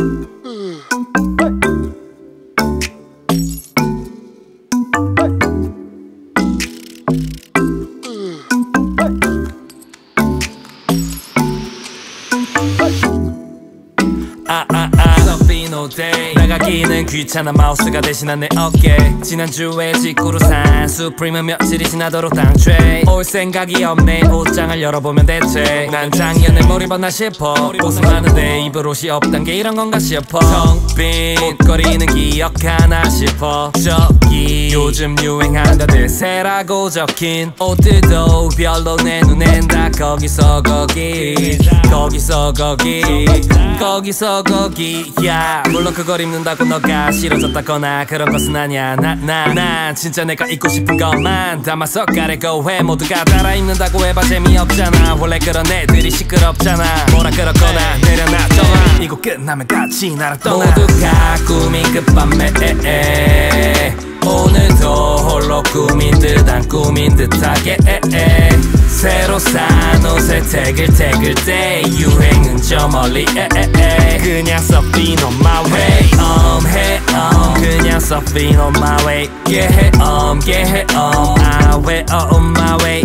나가기는 귀찮아 마우스가 대신한 내 어깨 지난주에 직구로 산 수프림은 며칠이 지나도록 당최 올 생각이 없네 옷장을 열어보면 대체 난 작년에 뭘 입었나 싶어 옷은 많은데 입을 옷이 없단 게 이런 건가 싶어 텅빈 옷걸이는 기억하나 싶어 저기 요즘 유행한다들 새라고 적힌 옷들도 별로 내 눈엔 다 거기서 거기 거기서 거기 거기서 거기야 물론 그걸 입는다고 너가 싫어졌다거나 그런 것은 아니야 난 진짜 내가 입고 싶은 것만 담아서 가려고 해 모두가 따라 입는다고 해봐 재미없잖아 원래 그런 애들이 시끄럽잖아 뭐라 그렇거나 내려놔둬라 이거 끝나면 같이 나랑 떠나 모두가 꿈이 끝밤에 오늘도 홀로 꿈인 듯 안 꿈인 듯하게 새로 산 옷에 태글태글 때 유행은 저 멀리 그냥 surfing on my way 그냥 surfing on my way get I way on my way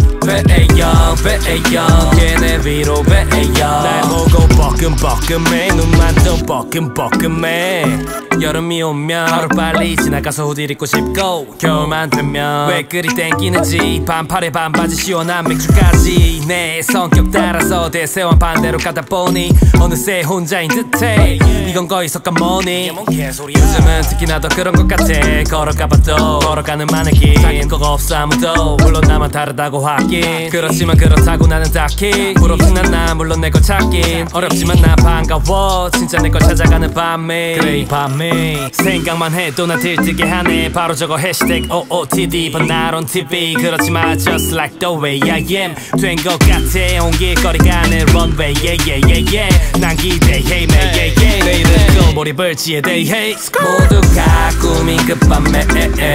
배영 걔네 위로 배영 날 보고 뻐끔뻐끔해 눈만 좀 뻐끔뻐끔해 여름이 오면 하루빨리 지나가서 후디 입고 싶고 겨울만 되면 왜 그리 땡기는지 반팔에 반바지 시원한 맥주까지 내 성격 따라서 대세와 반대로 가다 보니 어느새 혼자인 듯해 이건 거의 석가모니 요즘은 특히나 더 그런 것 같아 걸어가봐도 걸어가는 마네킹 사귄 거가 없어 아무도 물론 나만 다르다고 하긴 그렇지만 그렇다고 나는 딱히 부럽진 않나 물론 내 걸 찾긴 어렵지만 나 반가워 진짜 내 걸 찾아가는 밤에 그래 이 밤에 생각만 해도 나 들뜨게 하네 바로 저거 해시태그 OOTD But not on TV 그렇지만 just like the way I am 된 것 같아 온 길거리가 내 runway 난 기대해 매일 내일은 또 몰입을 지에 대해 모두가 꿈인 끝밤에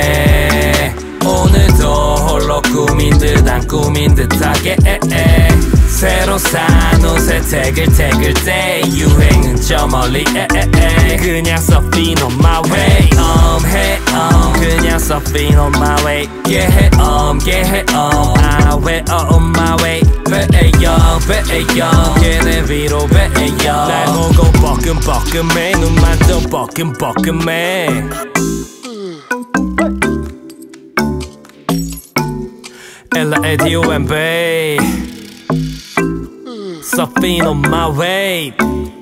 오늘도 홀로 꿈인 듯 안 꿈인 듯하게 새로 산 옷에 태글태글 때 유행은 저 멀리 그냥 surfing on my way 그냥 surfing on my way get I way on my way 배영 걔네 위로 배영 날 보고 뻐끔뻐끔해 눈만 좀 뻐끔뻐끔해 LA DOMB Surfing on my way